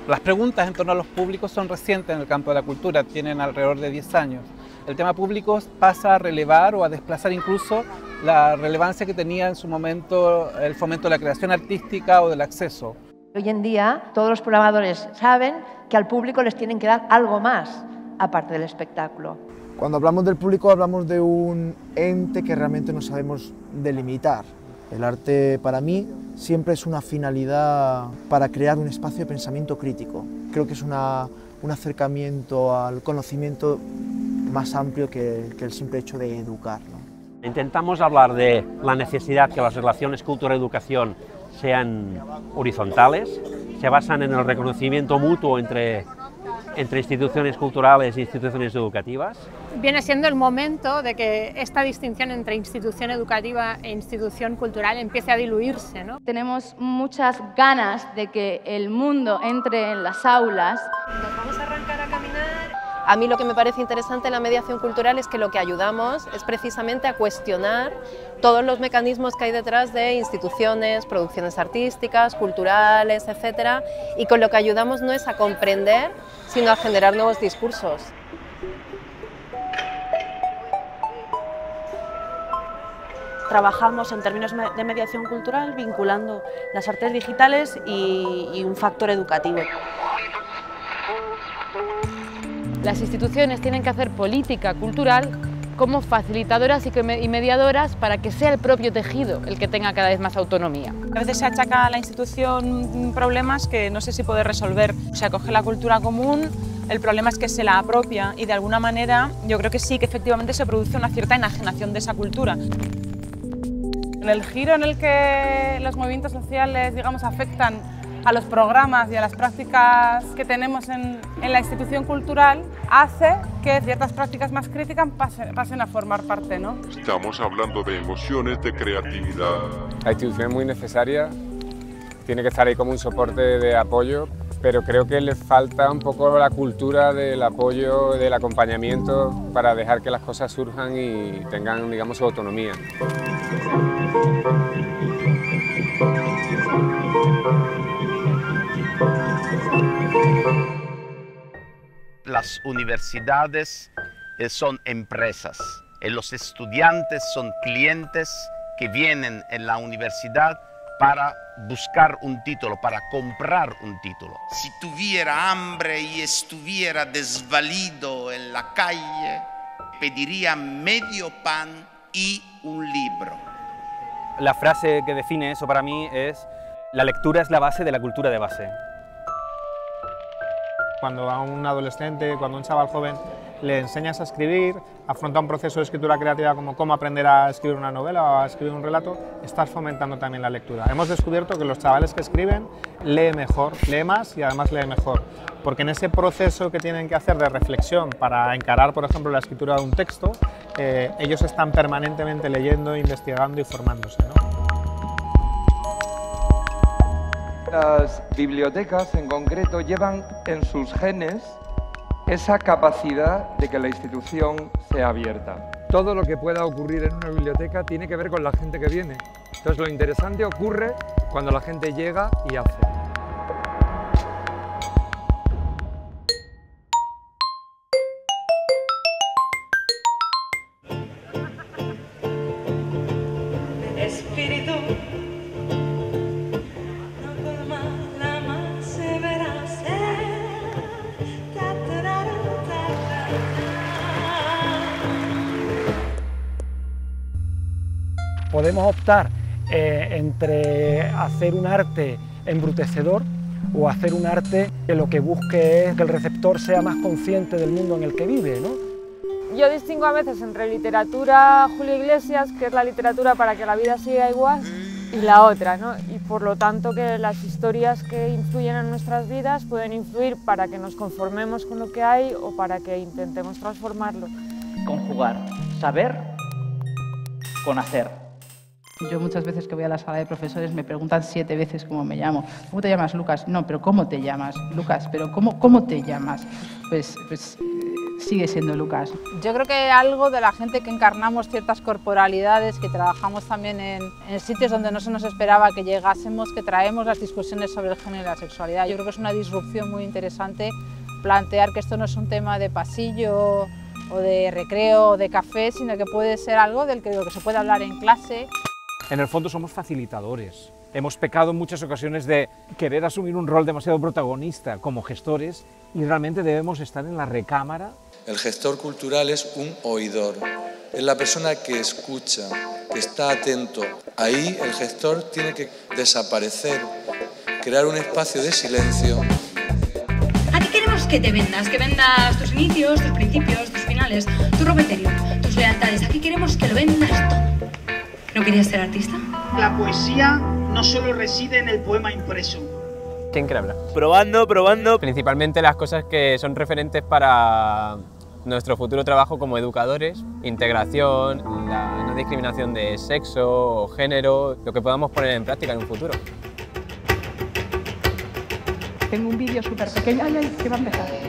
Las preguntas en torno a los públicos son recientes en el campo de la cultura, tienen alrededor de 10 años. El tema público pasa a relevar o a desplazar incluso la relevancia que tenía en su momento el fomento de la creación artística o del acceso. Hoy en día todos los programadores saben que al público les tienen que dar algo más aparte del espectáculo. Cuando hablamos del público hablamos de un ente que realmente no sabemos delimitar. El arte para mí siempre es una finalidad para crear un espacio de pensamiento crítico. Creo que es un acercamiento al conocimiento más amplio que el simple hecho de educar, ¿no? Intentamos hablar de la necesidad que las relaciones cultura-educación sean horizontales, se basan en el reconocimiento mutuo entre instituciones culturales e instituciones educativas. Viene siendo el momento de que esta distinción entre institución educativa e institución cultural empiece a diluirse, ¿no? Tenemos muchas ganas de que el mundo entre en las aulas. Nos vamos a arrancar a caminar. A mí lo que me parece interesante en la mediación cultural es que lo que ayudamos es precisamente a cuestionar todos los mecanismos que hay detrás de instituciones, producciones artísticas, culturales, etcétera, y con lo que ayudamos no es a comprender, sino a generar nuevos discursos. Trabajamos en términos de mediación cultural vinculando las artes digitales y un factor educativo. Las instituciones tienen que hacer política cultural como facilitadoras y mediadoras para que sea el propio tejido el que tenga cada vez más autonomía. A veces se achaca a la institución problemas que no sé si puede resolver. Se acoge la cultura común, el problema es que se la apropia y de alguna manera yo creo que sí, que efectivamente se produce una cierta enajenación de esa cultura. El giro en el que los movimientos sociales, digamos, afectan a los programas y a las prácticas que tenemos en la institución cultural hace que ciertas prácticas más críticas pasen a formar parte, ¿no? Estamos hablando de emociones, de creatividad. La institución es muy necesaria, tiene que estar ahí como un soporte de apoyo, pero creo que le falta un poco la cultura del apoyo, del acompañamiento para dejar que las cosas surjan y tengan, digamos, su autonomía. Las universidades son empresas, los estudiantes son clientes que vienen en la universidad para buscar un título, para comprar un título. Si tuviera hambre y estuviera desvalido en la calle, pediría medio pan y un libro. La frase que define eso para mí es: la lectura es la base de la cultura de base. Cuando a un adolescente, cuando a un chaval joven le enseñas a escribir, afronta un proceso de escritura creativa como cómo aprender a escribir una novela o a escribir un relato, estás fomentando también la lectura. Hemos descubierto que los chavales que escriben leen mejor, leen más y además leen mejor, porque en ese proceso que tienen que hacer de reflexión para encarar, por ejemplo, la escritura de un texto, ellos están permanentemente leyendo, investigando y formándose, ¿no? Las bibliotecas en concreto llevan en sus genes esa capacidad de que la institución sea abierta. Todo lo que pueda ocurrir en una biblioteca tiene que ver con la gente que viene. Entonces lo interesante ocurre cuando la gente llega y hace. Espíritu. Podemos optar entre hacer un arte embrutecedor o hacer un arte que lo que busque es que el receptor sea más consciente del mundo en el que vive, ¿no? Yo distingo a veces entre literatura Julio Iglesias, que es la literatura para que la vida siga igual, y la otra, ¿no? Y por lo tanto que las historias que influyen en nuestras vidas pueden influir para que nos conformemos con lo que hay o para que intentemos transformarlo. Conjugar saber con hacer. Yo muchas veces que voy a la sala de profesores me preguntan 7 veces cómo me llamo. ¿Cómo te llamas, Lucas? No, pero ¿cómo te llamas, Lucas? ¿Pero cómo te llamas? Pues sigue siendo Lucas. Yo creo que algo de la gente que encarnamos ciertas corporalidades, que trabajamos también en sitios donde no se nos esperaba que llegásemos, que traemos las discusiones sobre el género y la sexualidad. Yo creo que es una disrupción muy interesante plantear que esto no es un tema de pasillo o de recreo o de café, sino que puede ser algo de lo que se puede hablar en clase. En el fondo somos facilitadores. Hemos pecado en muchas ocasiones de querer asumir un rol demasiado protagonista como gestores y realmente debemos estar en la recámara. El gestor cultural es un oidor, es la persona que escucha, que está atento. Ahí el gestor tiene que desaparecer, crear un espacio de silencio. Aquí queremos que te vendas, tus inicios, tus principios, tus finales, tu ropeterio, tus lealtades. Aquí queremos que lo vendas todo. ¿No querías ser artista? La poesía no solo reside en el poema impreso. ¿Quién quiere hablar? Probando. Principalmente las cosas que son referentes para nuestro futuro trabajo como educadores, integración, la no discriminación de sexo o género, lo que podamos poner en práctica en un futuro. Tengo un vídeo súper pequeño, que va a empezar.